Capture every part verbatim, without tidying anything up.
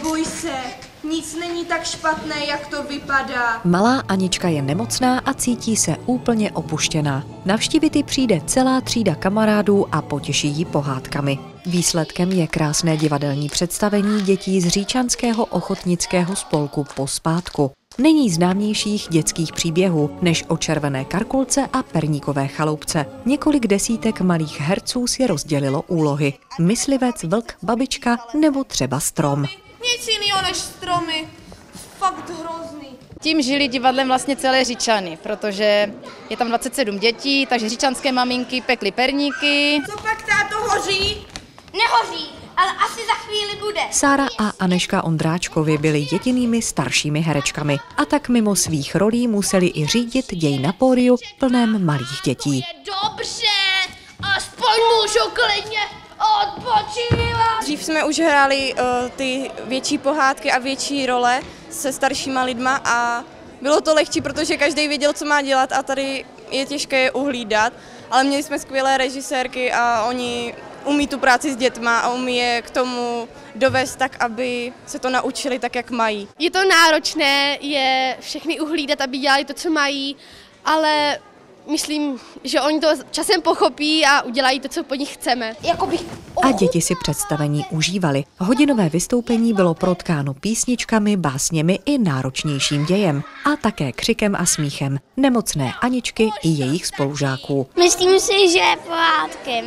Neboj se, nic není tak špatné, jak to vypadá. Malá Anička je nemocná a cítí se úplně opuštěná. Navštívit ji přijde celá třída kamarádů a potěší ji pohádkami. Výsledkem je krásné divadelní představení dětí z Říčanského ochotnického spolku Pospátku. Není známějších dětských příběhů než o Červené Karkulce a Perníkové chaloupce. Několik desítek malých herců si rozdělilo úlohy. Myslivec, vlk, babička nebo třeba strom. Nic jiného než stromy. Fakt hrozný. Tím žili divadlem vlastně celé Říčany, protože je tam dvacet sedm dětí, takže říčanské maminky pekly perníky. Co pak, táto, hoří? Nehoří, ale asi za chvíli bude. Sára a Anežka Ondráčkovi byly jedinými staršími herečkami a tak mimo svých rolí museli i řídit děj na pódiu plném malých dětí. Dobře, aspoň můžu klidně odpočívat. Dřív jsme už hráli uh, ty větší pohádky a větší role se staršíma lidma a bylo to lehčí, protože každý věděl, co má dělat a tady je těžké je uhlídat, ale měli jsme skvělé režisérky a oni umí tu práci s dětma a umí je k tomu dovést tak, aby se to naučili tak, jak mají. Je to náročné je všechny uhlídat, aby dělali to, co mají, ale myslím, že oni to časem pochopí a udělají to, co po nich chceme. A děti si představení užívali. Hodinové vystoupení bylo protkáno písničkami, básněmi i náročnějším dějem. A také křikem a smíchem nemocné Aničky i jejich spolužáků. Myslím si, že pohádky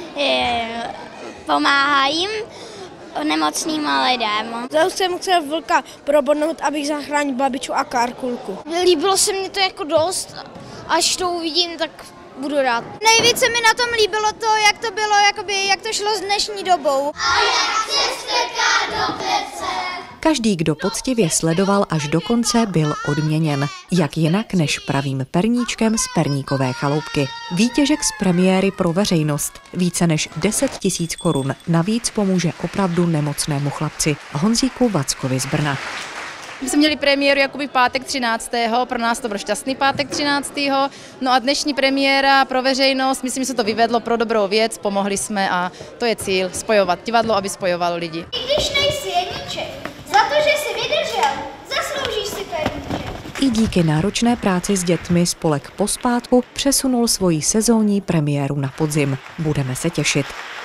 pomáhají nemocným lidem. Já jsem musel vlka probodnout, abych zachránil babičku a Karkulku. Líbilo se mi to jako dost, až to uvidím, tak budu rád. Nejvíce mi na tom líbilo to, jak to bylo, jakoby, jak to šlo s dnešní dobou. A jak se strká do pece. Každý, kdo poctivě sledoval až do konce, byl odměněn. Jak jinak než pravým perníčkem z Perníkové chaloupky. Výtěžek z premiéry pro veřejnost. Více než deset tisíc korun. Navíc pomůže opravdu nemocnému chlapci Honzíku Vackovi z Brna. My jsme měli premiéru jakoby pátek třináctého Pro nás to byl šťastný pátek třináctého No a dnešní premiéra pro veřejnost, myslím, že se to vyvedlo pro dobrou věc, pomohli jsme a to je cíl, spojovat divadlo, aby spojovalo lidi. I když nejsi jedniček, za to, že jsi vydržel, zasloužíš si perníček. I díky náročné práci s dětmi spolek Pospátku přesunul svoji sezónní premiéru na podzim. Budeme se těšit.